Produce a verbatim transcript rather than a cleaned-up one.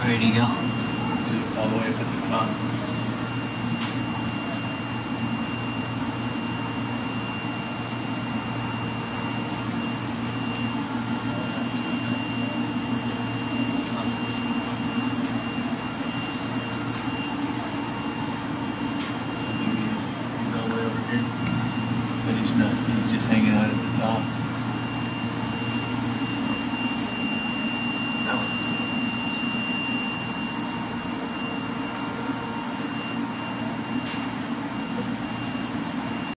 Ready to go. Is it all the way up at the top?